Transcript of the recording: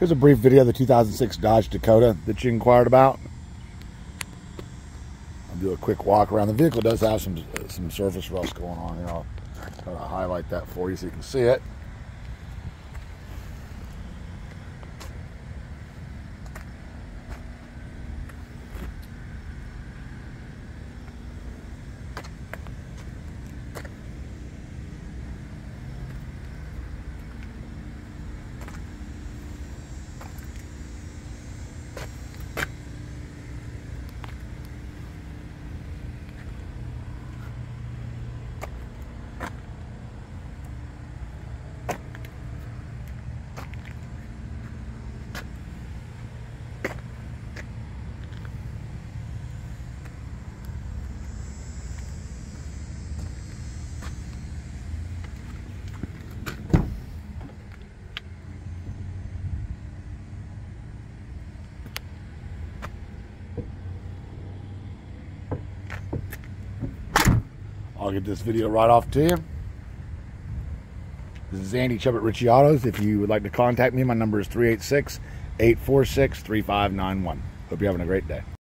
Here's a brief video of the 2006 Dodge Dakota that you inquired about. I'll do a quick walk around. The vehicle does have some surface rust going on here. I'll try to highlight that for you so you can see it. I'll get this video right off to you. This is Andy Chubb at Ritchie Autos. If you would like to contact me, my number is 386-846-3591. Hope you're having a great day.